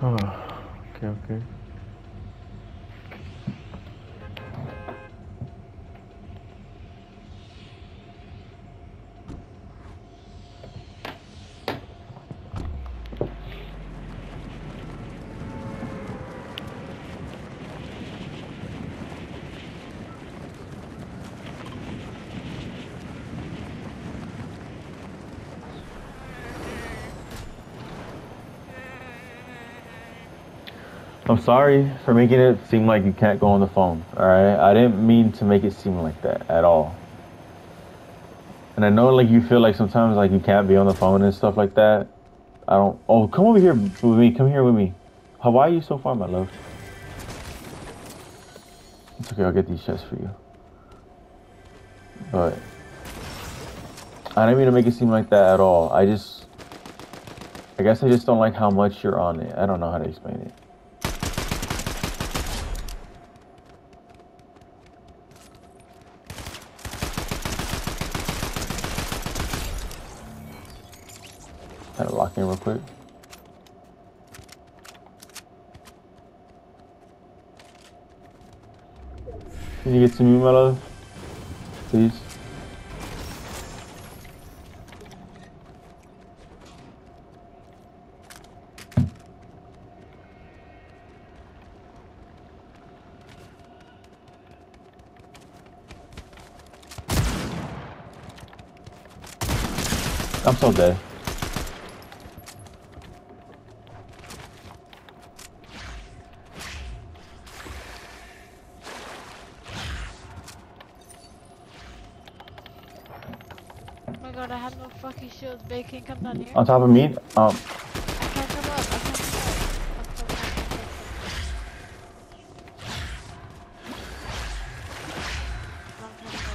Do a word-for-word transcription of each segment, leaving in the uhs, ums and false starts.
Okay, okay. I'm sorry for making it seem like you can't go on the phone, alright? I didn't mean to make it seem like that at all. And I know like you feel like sometimes like you can't be on the phone and stuff like that. I don't. Oh, come over here with me. Come here with me. How, why are you so far, my love? It's okay. I'll get these chests for you. But I didn't mean to make it seem like that at all. I just, I guess I just don't like how much you're on it. I don't know how to explain it. Kind of lock in real quick. Can you get to me, my love? Please. I'm so dead. Oh my god, I have no fucking shields. Babe, can you come down here? On top of me, um. I can't come up. I can't come up. I'm so mad. I'm trying to go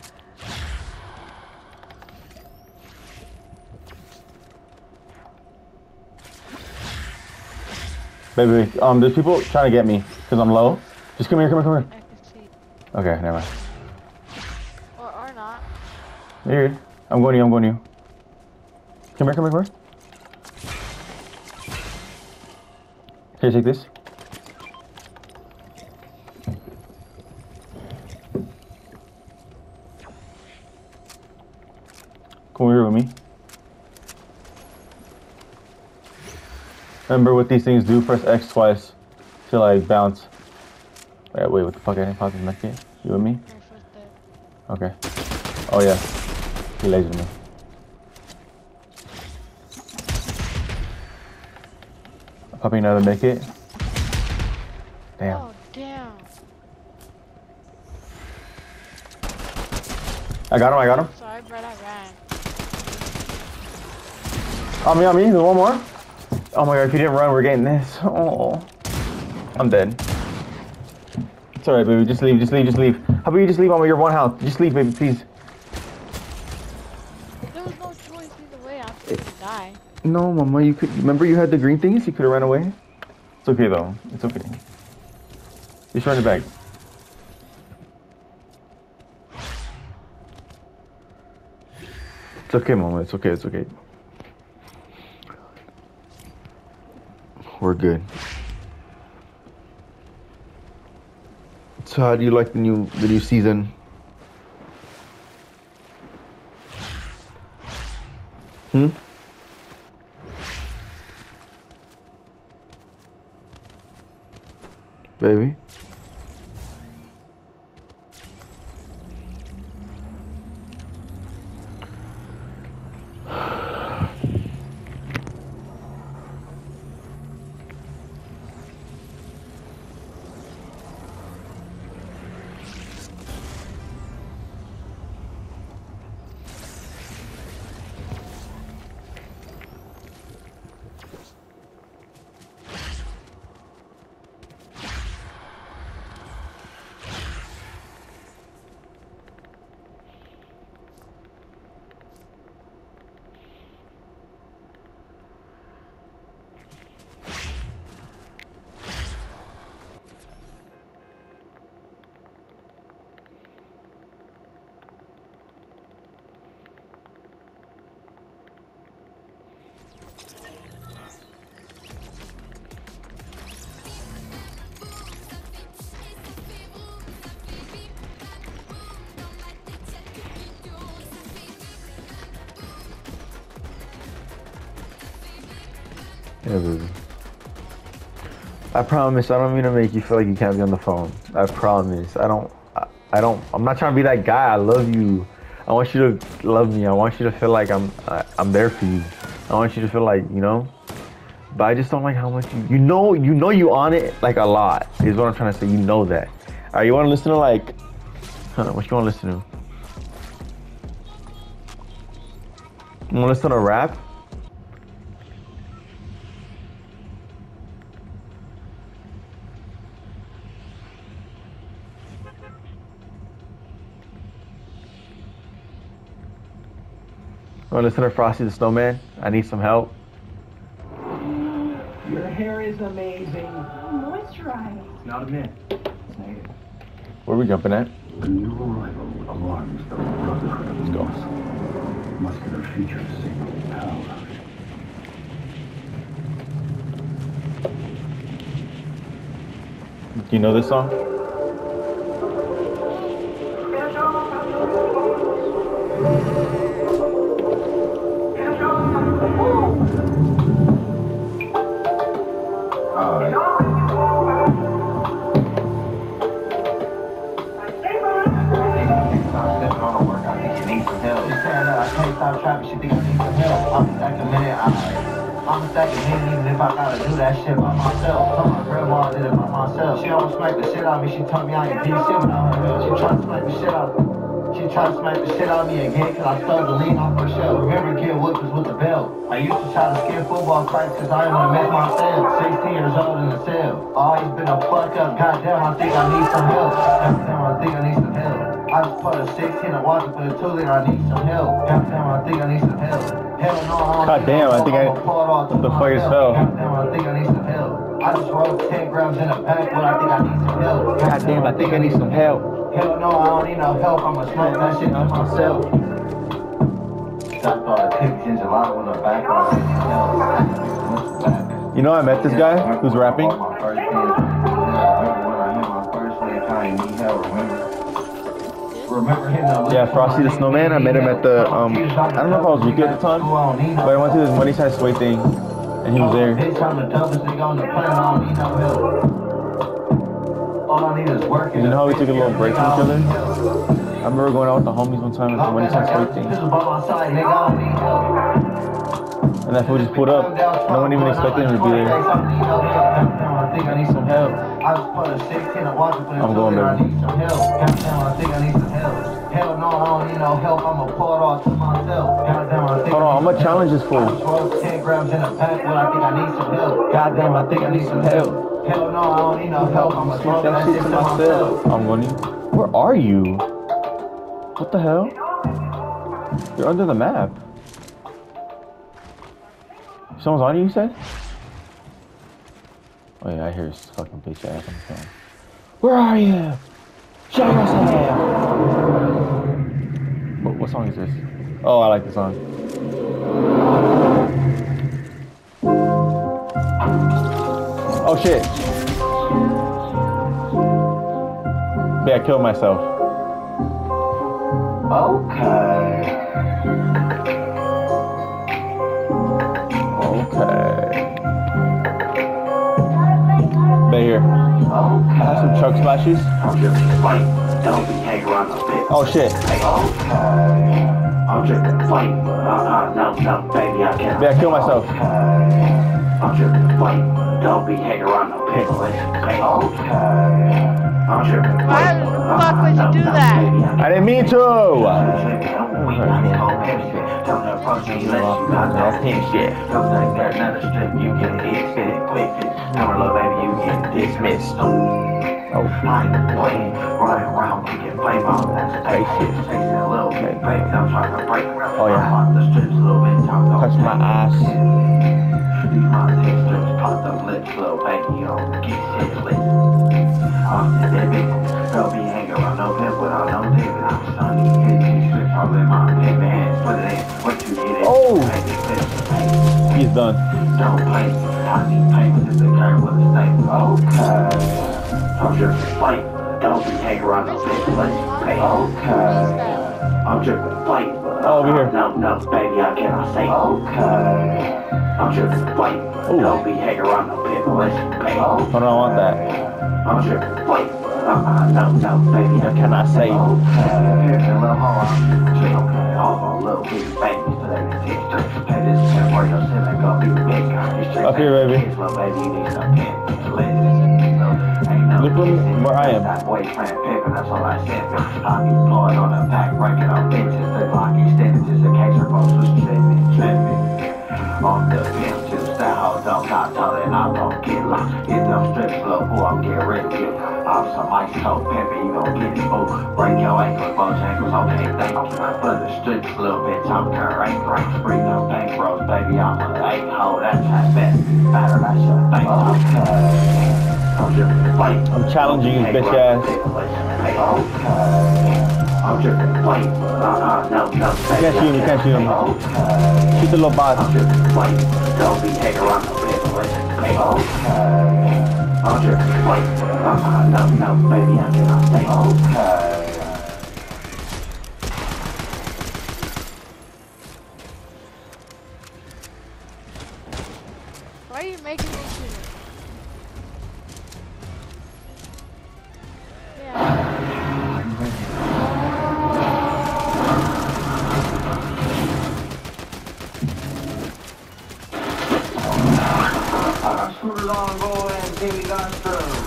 Baby, um, there's people trying to get me because I'm low. Just come here, come here, come here. I can see. Okay, never mind. Or, or not. You're good. I'm going to you, I'm going to you. Come here, come here, come here. Here, take this. Come over here with me. Remember what these things do? Press X twice to like bounce. Wait, wait, what the fuck? I didn't pop this mech kit. You with me? Okay. Oh yeah. He lasered me. Popping another mech kit. Damn. Oh, damn. I got him, I got him. Sorry, Brett, I ran. On me, on me. There's one more. Oh my god, if you didn't run, we're getting this. Oh. I'm dead. It's alright, baby. Just leave, just leave, just leave. How about you just leave on your one health? Just leave, baby, please. There was no choice either way. I'm going to die. No, mama, you could. Remember you had the green things? You could have run away. It's okay, though. It's okay. Just run it back. It's okay, mama. It's okay, it's okay. We're good. So how do you like the new the new season? Hmm? Baby? Yeah, baby. I promise I don't mean to make you feel like you can't be on the phone. I promise. I don't I, I don't I'm not trying to be that guy. I love you. I want you to love me. I want you to feel like I'm I, I'm there for you. I want you to feel like, you know? But I just don't like how much you you know you know you on it like a lot is what I'm trying to say. You know that. Alright, you wanna listen to like huh, what you wanna listen to? You wanna listen to rap? You wanna listen to Frosty the Snowman? I need some help. Your hair is amazing. Moisturize. Not a myth. It's native. Where are we jumping at? The new arrival alarms the Brotherhood of Let's go. Ghosts. Muscular features signal power. Do you know this song? Stop trapping, she think I need some help. I'm back a minute, I'm I'm a second minute, even if I gotta do that shit by myself. Told my grandma I did it by myself. She almost smacked the shit out of me, she told me I ain't did shit without her help. She tried to smack the shit out of me. She tried to smack the shit out of me again, cause I stole the lean off her shelf. Remember getting whooped with the belt. I used to try to skip football fights cause I didn't wanna miss myself. sixteen years old in the cell. Always been a fuck up, goddamn I think I need some help. Goddamn I think I need some help. I just put a sixteen and walking for the two liter, I need some help. Goddamn, I think I need some help. Hell no, I don't God damn, I think I. What the fuck is hell? Goddamn, I think I need some help. I just rolled ten grams in a pack, but I think I need some help. God damn, I think I need some help. Hell no, I don't need no help, I'ma smoke that shit to myself. Stopped all the pictures in July when I'm back on it. You know, I met this guy who's rapping. My first day, remember when I hit my first day, I ain't need help, remember? Remember him, Yeah, Frosty the Snowman. I met him at the, um, I don't know if I was with you at the time, but I went to this Money Side Sway thing, and he was there. Bitch, I'm the toughest nigga on the planet, I don't need no help. All I need is work. You know how we took a little break from each other? I remember going out with the homies one time at the Money Side Sway thing. And that fool just pulled up. No one even expected him to be there. I think I need some help. I just put a sixteen and watching for the I'm going there. I need some help. Goddamn, I think I need some help. Hell no, I don't need no help. I'ma pull it off to myself. Goddamn, I think Hold on, I'm gonna challenge this fool. I just rolled ten grams in a pack, but I think I need some help. Goddamn, I think I need some help. Hell no, I don't need no help. I'ma smoke that shit to myself. I'm going to. Where are you? What the hell? You're under the map. Someone's on you, you said? Oh yeah, I hear his fucking bitch ass on the phone. Where are you? Show yourself! What, what song is this? Oh, I like the song. Oh shit. Yeah, I killed myself. Okay. Okay. Right here. I have some chug splashes. Don't be hanging around the pit. Oh shit. Okay. I'm drinking fight, but uh, no, no, baby, I can't. Yeah, I killed myself. Okay. I'm drinking fight, but don't be hanging around the pit. Okay. I'm drinking Why fight, the fuck would you do that? I didn't mean to. Dismissed. Oh, I ain't playing, running around, we can play my that's shit. Chasing a little bit, baby, I'm trying to break. Oh yeah. I'm the strips a little bit, Touch my ass. These my dick strips, pop them lips, little baby, yo, get shit lit. I'm the dead bitch, don't be hanging around no pimp without no dick. I'm sunny, hit these strips, all in my pimp hands, put it in, what you get it. Oh! He's done. Don't play, I need paper, this is a guy with a snake. Okay. I'm drinking fight, don't be hanging around no bitch, let's pay. Okay. I'm drinking fight, but Oh, over here. No, no, baby, I cannot say. Okay. I'm tripping, wait. Ooh. Don't be hanging around no people. Listen, baby. Hold on, I want that. I'm tripping, wait. Uh-uh, no, no, baby, I cannot say. Okay. Here's a little hole. Okay, all my little big babies for that texture. Hey, this is where your sin ain't gonna be big. Up here, baby. Little baby, you need some candy. Listen. Look where I am. That boyfriend pimpin', that's all I said. I be blowing on the pack, breaking on bitches. The block extended just in case your folks was tripping, tripping. On the pimp, just that hoe don't got told it, I won't get lost. Get them strips, little boy, I'm getting rid of you. I'm some ice cold pimpin', you gon' get it, boo. Break your ankles, bojangles, okay, thank you. For the strips, little bitch, I'm current, right? Bring them bank bros, baby, I'm a eight hoe, that's that best. Matter, that's your thing, okay. I'm challenging his bitch ass. You can't shoot him, you can't shoot him. Shoot the little bot. Don't be taking around the no, no, baby, I cannot stay. Okay. Why are you making me shoot it? Too long ago and Jimmy got through.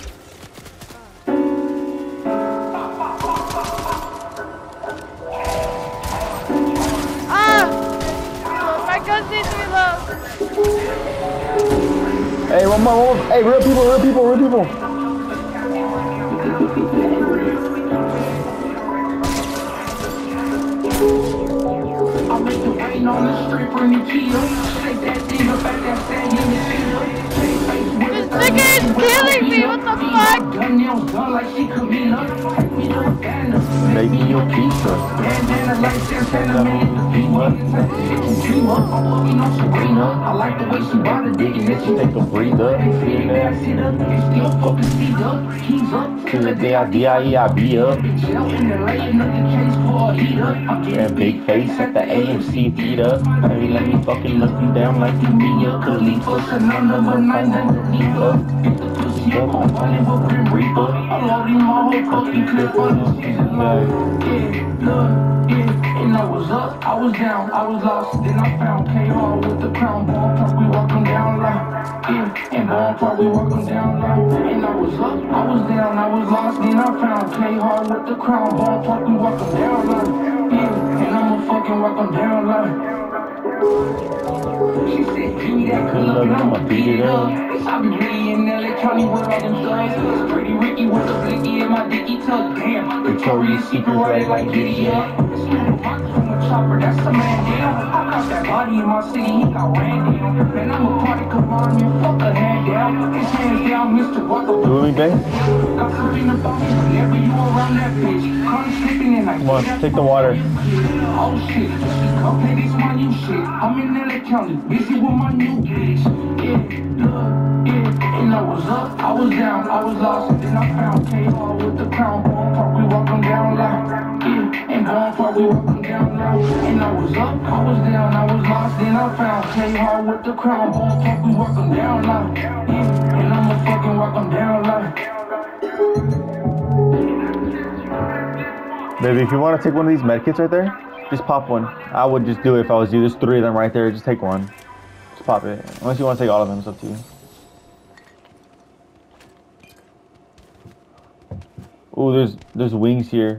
Ah! Oh, my gun needs to reload. Hey, one more, one more. Hey, real people, real people, real people. I make the rain on the street, bring the key up. Shake that thing up at that sand in the field. This nigga is killing me, what the fuck? Gun nails done like she could be up. Take me to a banner. Making your pizza. Bandana like Santana, man. I like the way she bought it, digging it. She take a breather. Sit up, and still focus, speed up. Keys up. To the day I D I E I be up. And big face at the A M C theater. Baby, let me fucking look you down like you be a Khalifa. Chanel number nine underneath up. Up, I'm funny, but Grim Reaper. I love you, my whole fucking clip on the season. Yeah, look, yeah. And I was up, I was down, I was lost. Then I found K R with the crown. Ball park, we walk them down like. Yeah, and ball park, we walk them down like. And I was up, I was down, I was lost. Then I found K R with the crown. Ball park, we walk them down like. Yeah, and I'ma fucking walk them down like. She said, give me that good love and I'ma beat it up. I be really in L A County with all them thugs. Pretty Ricky with the blicky in my dicky tuck. Damn, Victoria's Secret right like giddy up. Scoop box from a chopper, that's a man down. I got that body in my city, he got ran down. Man, I'm a party, come on, man, fuck a hand down. His hands down, Mister Walker. You with me, babe? Got something about me whenever you around that bitch. Come slipping and I Come on, take the water. Oh shit, come play this my new shit. I'm in L A County, busy with my new bitch. Yeah, look, yeah. And I was up, I was down, I was lost. Then I found K R with the crown. Ball park, we walk them down like. Yeah, and ball park, we walk them down like. And I was up, I was down, I was lost. Then I found K R with the crown. Ball park, we walk them down like. Yeah, and I'ma fucking walk them down like. Baby, if you want to take one of these medkits right there, just pop one. I would just do it if I was you. There's three of them right there. Just take one. Just pop it. Unless you want to take all of them, it's up to you. Ooh, there's there's wings here.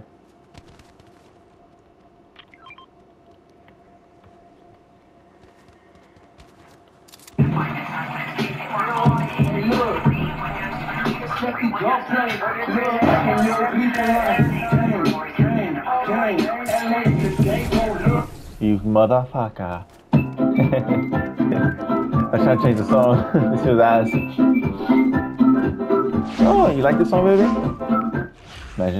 You motherfucker. I trying to change the song. This was ass. Oh, you like this song, baby? Imagine.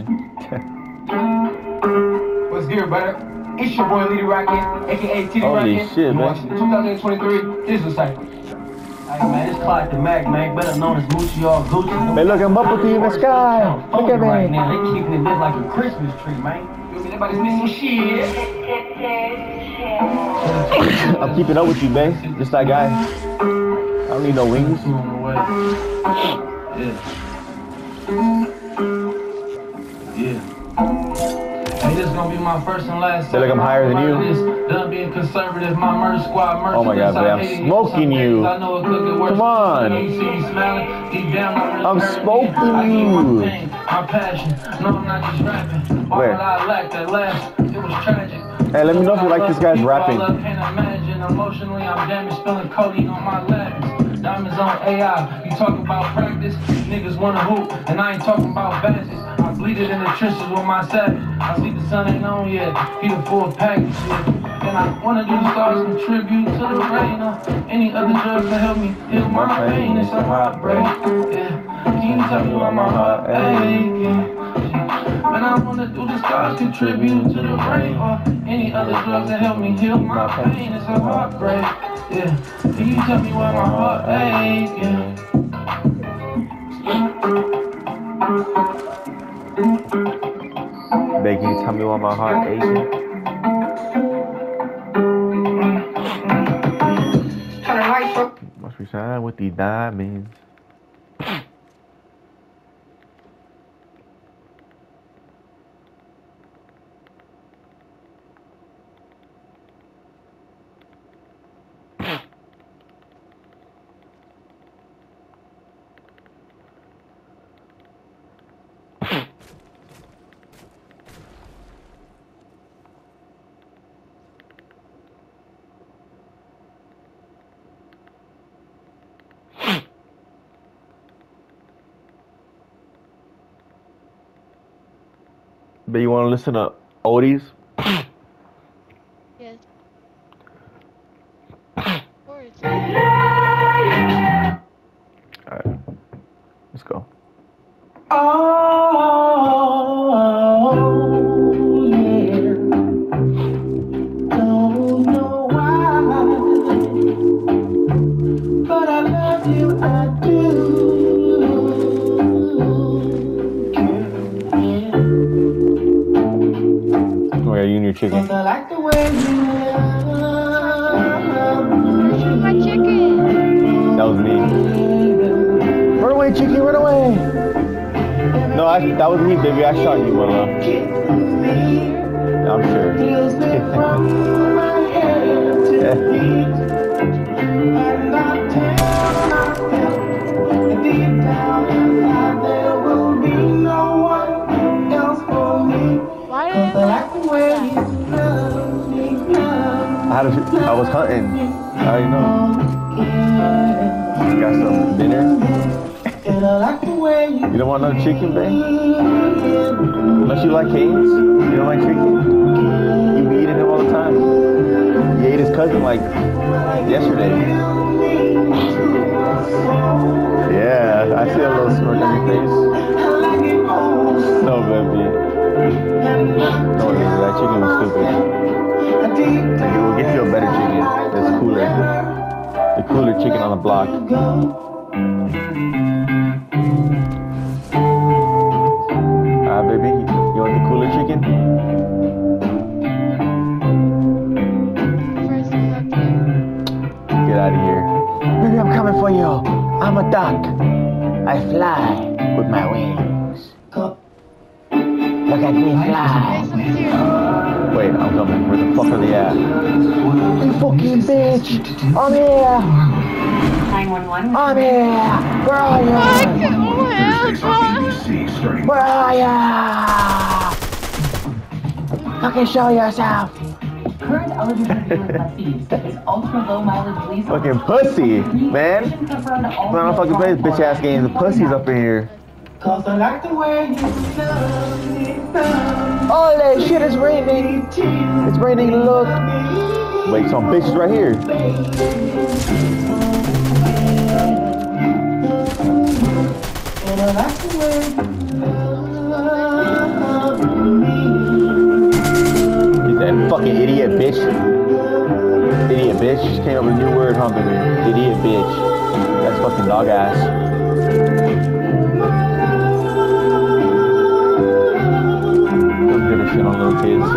What's good, brother? It's your boy Lady Rockin', aka T D Holy Rockin'. shit, man. twenty twenty-three, this is Cypher. Hey man, it's Clyde the Mac, man, better known as Gucci or Gucci. Hey, look, I'm up with you in the sky. Look at me. Right now, they keeping it lit like a Christmas tree, man. Everybody's missing shit. I'm keeping up with you, babe. Just that guy. I don't need no wings. Yeah. Yeah. Hey, this is gonna be my first and last. Feel like I'm higher than you. Done being conservative, my murder squad merch. Oh my god, babe, I'm smoking you. Come on. I'm smoking you. My passion. No, I'm not just rapping. Why Where? would I lack that last? It was tragic. Hey, let me know if you like this guy's rapping. I can't imagine. Emotionally, I'm damaged, spilling codeine on my lattice. Diamonds on A I. You talking about practice? Niggas wanna hoop, and I ain't talking about badges. I bleeded in the trenches with my savage. I see the sun ain't on yet. He the full package. Yeah. And I wanna do the stars contribute to the rain. Uh, any other drugs to help me heal my pain. It's a heartbreak. Yeah. Can you tell me why my heart aching? And I wanna do the stars contribute to the rain. Or any other drugs to help me heal my pain. It's a heartbreak. Yeah. Can you tell me why my heart aching? Babe, can you tell me why my heart aching? Must be shine with these diamonds. But you want to listen to oldies? Yes. Words. Alright, let's go. Oh, yeah. Don't know why, but I love you, I do. Oh yeah, you and your chicken. I like the way you Where's my chicken? That was me. Run away, chicken, run away! No, I, that was me, baby. I shot you, my love. I'm sure. Why did I like the way I, had a, I was hunting. I already know. Got some dinner. You don't want no chicken, babe? Unless you like Cane's? You don't like chicken? You be eating him all the time. You ate his cousin like yesterday. Yeah, I see a little smirk on your face. No, baby. Don't worry, baby. That chicken was stupid. We'll get you a better chicken that's cooler. The cooler chicken on the block. Ah, uh, baby, you want the cooler chicken? first I love you? Get out of here. Baby, I'm coming for you. I'm a duck. I fly with my wings. Look at me fly. Wait, I'm coming. Where the fuck are they at? You fucking bitch! I'm here! nine one one. I'm here! Where are you? Where are you? Fucking show yourself! Current eligibility with Mercedes is ultra low mileage lease. Fucking pussy, man! Man, I don't fucking play this bitch ass game. The pussy's up in here. Cause I like the way you love me. Oh, that shit is raining. It's raining, look. Wait, some bitches right here. And I like the way you love me. He's that fucking idiot bitch. Idiot bitch. Just came up with a new word, huh, baby? Idiot bitch. That's fucking dog ass. shit on little kids.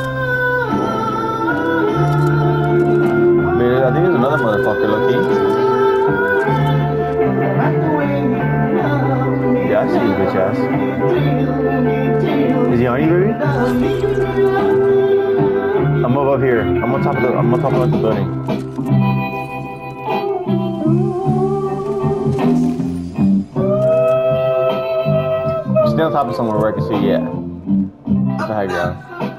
Man, I think there's another motherfucker, low-key. Yeah, I see his bitch ass. Is he on you, baby? I'm above here. I'm on top of the. I'm on top of like the building. I'm still on top of somewhere where I can see. Yeah. It's a high ground.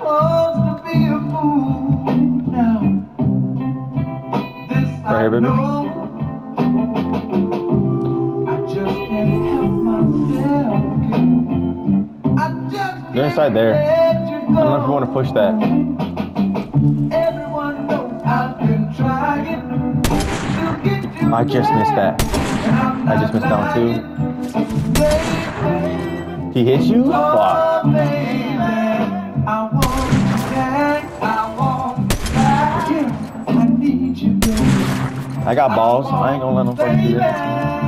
Right here, baby. They're inside there. I don't know if you want to push that. I just missed that. I just missed down too. He hit you? Fuck. I got balls. I ain't gonna let them fucking do that.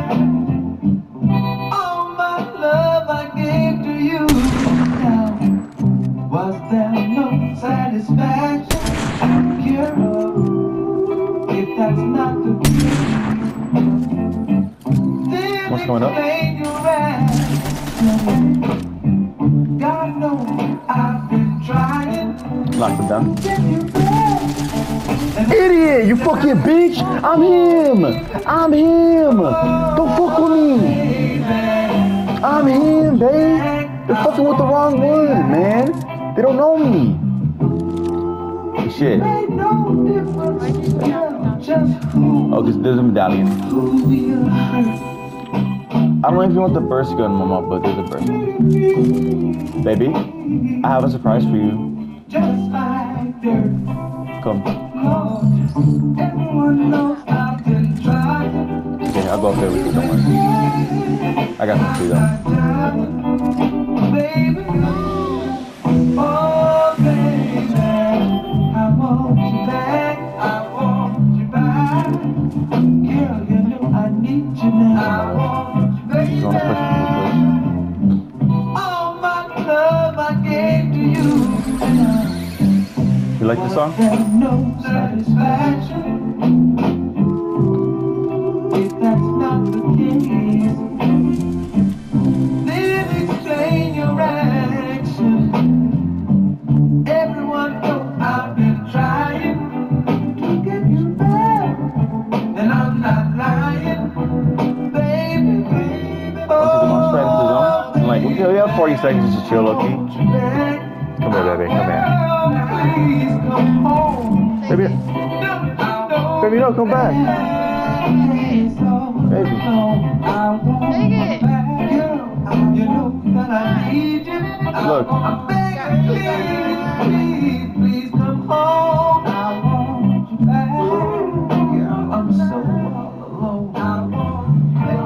Was there no satisfaction? Cure if that's not the case. What's going up? God knows I've been trying. Lock him down. Idiot! You fucking bitch! I'm him! I'm him! Don't fuck with me! I'm him, babe! They're fucking with the wrong one, man! They don't know me! Shit. Oh, because there's a medallion. I don't know if you want the burst gun, mama, but there's a burst gun. Baby, I have a surprise for you. Come. Okay, I'll go up there with you, don't worry. I got some too, though. You wanna push me, push? You like the song? We have forty seconds to chill, okay? Come here, baby. Come here. Baby. Baby, no, come back. Baby. Take it. Look. Please come home. I want you back. I'm so all alone. I want you back.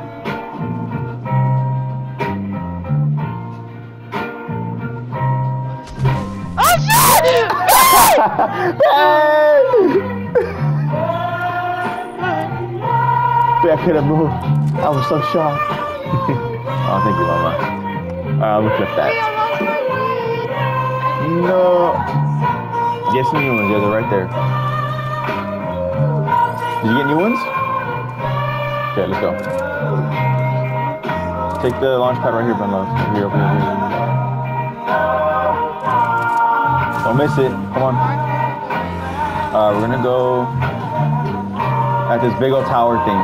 I couldn't move. I was so shocked. Oh, thank you, mama. Alright, I'm gonna flip that. No. Get some new ones. Yeah, they're right there. Did you get new ones? Okay, let's go. Take the launch pad right here, Ben Love. Here, over here, here. Don't miss it. Come on. Uh, we're gonna go at this big old tower thing.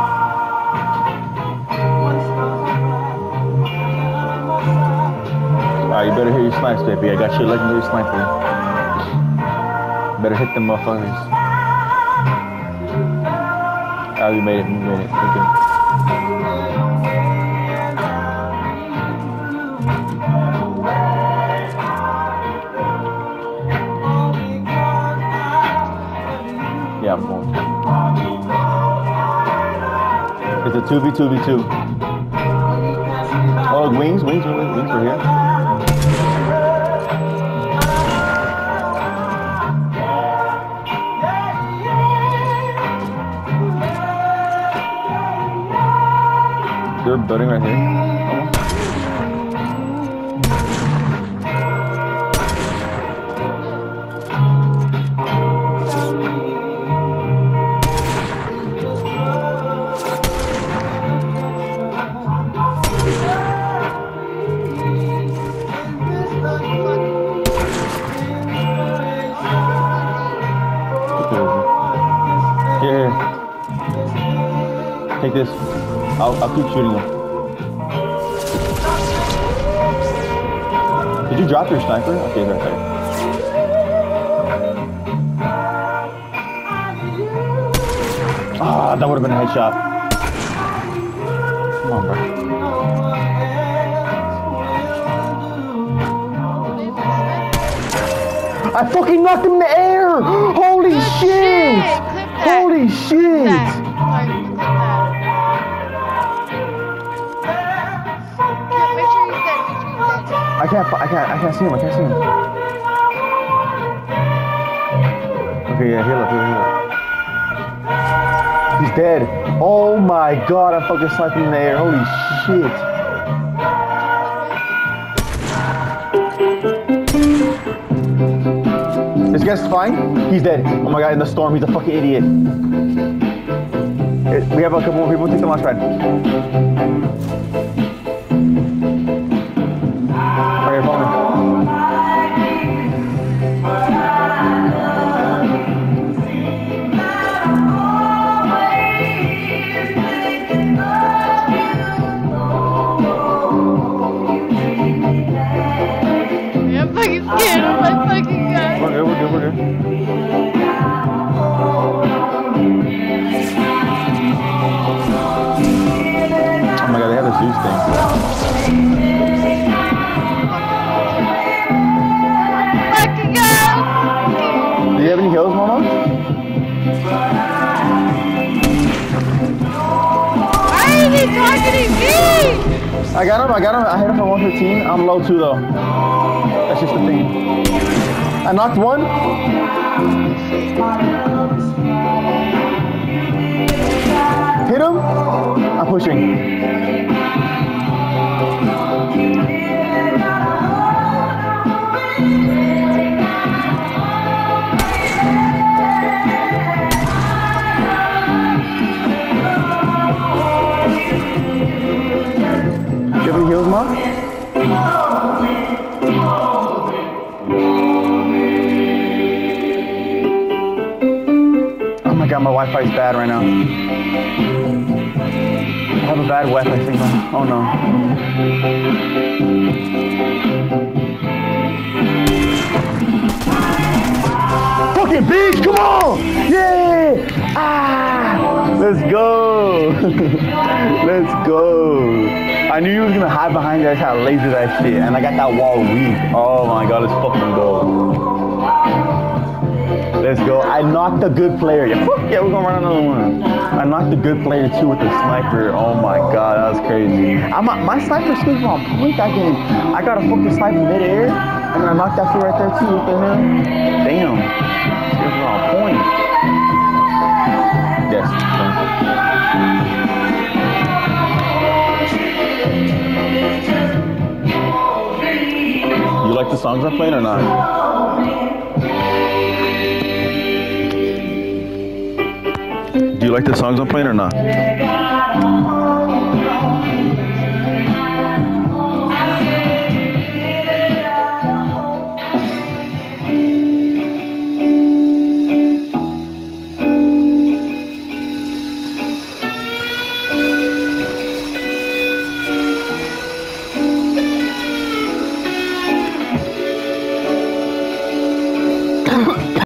Alright, you better hit your snipes, baby. I got your legendary sniper. Better hit them motherfuckers. Alright, we made it. We made it. Okay. Yeah, I'm going. It's a two v two v two. Oh, wings, wings, wings, wings are here. They're building right here. Take this. I'll, I'll keep shooting him. Did you drop your sniper? Okay, it's right there. Ah, that would have been a headshot. Come on, bro. I fucking knocked him in the air! Holy Good shit! shit! Clip that. Holy Clip shit! that. Alright, clip that. Yeah, make sure he's dead. Make sure he's dead. I can't, I can't, I can't see him. I can't see him. Okay, yeah, heal up, heal up, heal up. He's dead. Oh my god, I'm fucking sniping in the air. Holy shit. This guy's fine. He's dead. Oh my god, in the storm, he's a fucking idiot. It, we have a couple more people. Take the launch pad. Okay, follow me. I'm fucking scared of my fucking guy. We're good, we're good, we're good. Oh my god, they have a Zeus thing. Fucking go! Do you have any heals, Mama? Why are they targeting me? I got him, I got him. I hit him for one fifteen. I'm low too, though. That's just the thing. I knocked one. Hit him. I'm pushing. You have any heals, Mom? Oh my god, my Wi-Fi is bad right now. I have a bad Wi-Fi signal. Oh no. Fucking bitch, come on! Yeah! Ah! Let's go! Let's go! I knew you was gonna hide behind that, how laser that shit, and I got that wall weak. Oh my god, let's fucking go. Let's go. I knocked a good player. Yeah, yeah, we're gonna run another one. I knocked a good player too with the sniper. Oh my god, that was crazy. I'm a, my sniper skills were on point that game. I got a fucking sniper mid-air, and I knocked that fool right there too. What the hell? Damn. Skills were on point. Yes. You like the songs I'm playing or not? Do you like the songs I'm playing or not?